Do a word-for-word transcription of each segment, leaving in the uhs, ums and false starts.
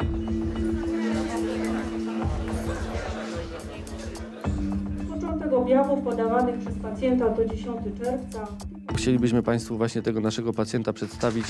Początek objawów podawanych przez pacjenta to dziesiątego czerwca. Chcielibyśmy Państwu właśnie tego naszego pacjenta przedstawić.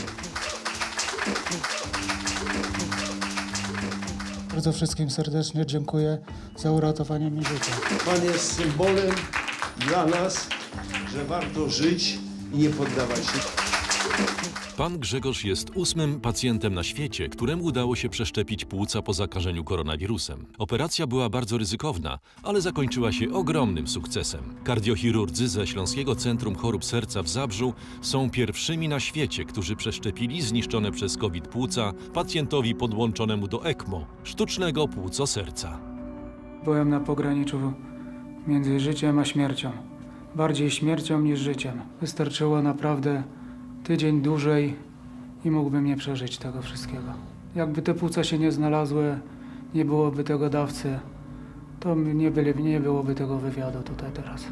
Bardzo wszystkim serdecznie dziękuję za uratowanie mi życia. Pan jest symbolem dla nas, że warto żyć i nie poddawać się. Pan Grzegorz jest ósmym pacjentem na świecie, któremu udało się przeszczepić płuca po zakażeniu koronawirusem. Operacja była bardzo ryzykowna, ale zakończyła się ogromnym sukcesem. Kardiochirurdzy ze Śląskiego Centrum Chorób Serca w Zabrzu są pierwszymi na świecie, którzy przeszczepili zniszczone przez COVID płuca pacjentowi podłączonemu do ECMO, sztucznego płuco serca. Byłem na pograniczu między życiem a śmiercią. Bardziej śmiercią niż życiem. Wystarczyło naprawdę tydzień dłużej i mógłbym nie przeżyć tego wszystkiego. Jakby te płuca się nie znalazły, nie byłoby tego dawcy, to nie, byli, nie byłoby tego wywiadu tutaj teraz.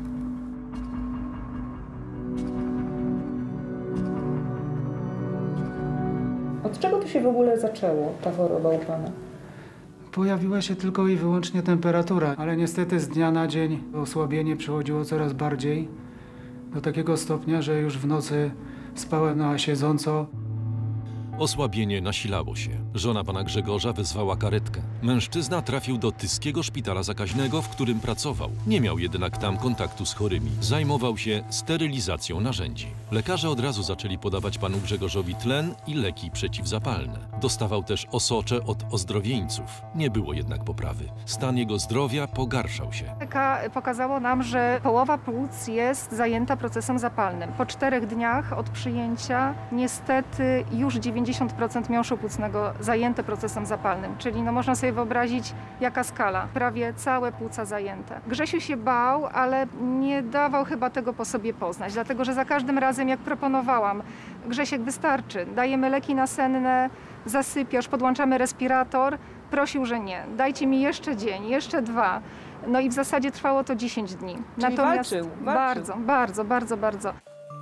Od czego to się w ogóle zaczęło, ta choroba u pana? Pojawiła się tylko i wyłącznie temperatura, ale niestety z dnia na dzień osłabienie przychodziło coraz bardziej, do takiego stopnia, że już w nocy spałem na siedząco. Osłabienie nasilało się. Żona pana Grzegorza wezwała karetkę. Mężczyzna trafił do tyskiego szpitala zakaźnego, w którym pracował. Nie miał jednak tam kontaktu z chorymi. Zajmował się sterylizacją narzędzi. Lekarze od razu zaczęli podawać panu Grzegorzowi tlen i leki przeciwzapalne. Dostawał też osocze od ozdrowieńców. Nie było jednak poprawy. Stan jego zdrowia pogarszał się. Pokazało nam, że połowa płuc jest zajęta procesem zapalnym. Po czterech dniach od przyjęcia niestety już dziewięćdziesiąt procent miąższu płucnego zajęte procesem zapalnym, czyli no można sobie wyobrazić jaka skala. Prawie całe płuca zajęte. Grzesiu się bał, ale nie dawał chyba tego po sobie poznać, dlatego że za każdym razem jak proponowałam, Grzesiek wystarczy, dajemy leki nasenne, zasypiasz, podłączamy respirator, prosił, że nie, dajcie mi jeszcze dzień, jeszcze dwa. No i w zasadzie trwało to dziesięć dni. Czyli Natomiast walczył, walczył. bardzo, bardzo, bardzo, bardzo.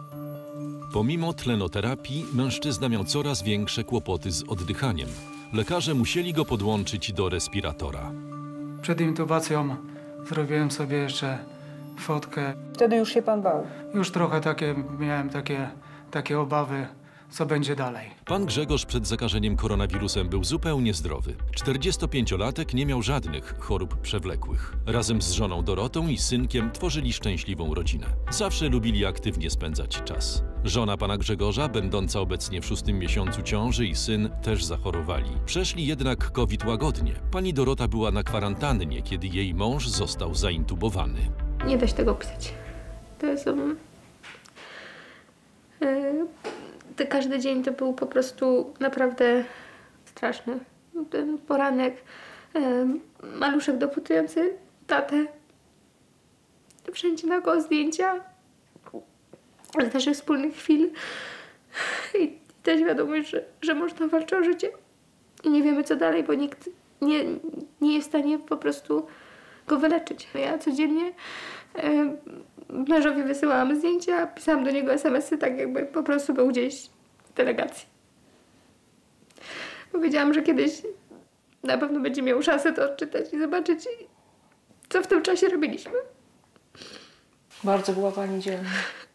Pomimo tlenoterapii, mężczyzna miał coraz większe kłopoty z oddychaniem. Lekarze musieli go podłączyć do respiratora. Przed intubacją zrobiłem sobie jeszcze fotkę. Wtedy już się pan bał? Już trochę takie, miałem takie, takie obawy, co będzie dalej. Pan Grzegorz przed zakażeniem koronawirusem był zupełnie zdrowy. czterdziestopięciolatek nie miał żadnych chorób przewlekłych. Razem z żoną Dorotą i synkiem tworzyli szczęśliwą rodzinę. Zawsze lubili aktywnie spędzać czas. Żona pana Grzegorza, będąca obecnie w szóstym miesiącu ciąży, i syn też zachorowali. Przeszli jednak COVID łagodnie. Pani Dorota była na kwarantannie, kiedy jej mąż został zaintubowany. Nie da się tego opisać. To jest... Um, yy, to każdy dzień to był po prostu naprawdę straszny. Ten poranek, yy, maluszek dopytujący tatę. Wszędzie naokoło zdjęcia. Ale też wspólnych chwil. I też wiadomość, że, że można walczyć o życie. I nie wiemy co dalej, bo nikt nie, nie jest w stanie po prostu go wyleczyć. Ja codziennie e, mężowi wysyłałam zdjęcia, pisałam do niego es em esy, tak jakby po prostu był gdzieś w delegacji. Powiedziałam, że kiedyś na pewno będzie miał szansę to odczytać i zobaczyć, co w tym czasie robiliśmy. Bardzo była pani dzielna.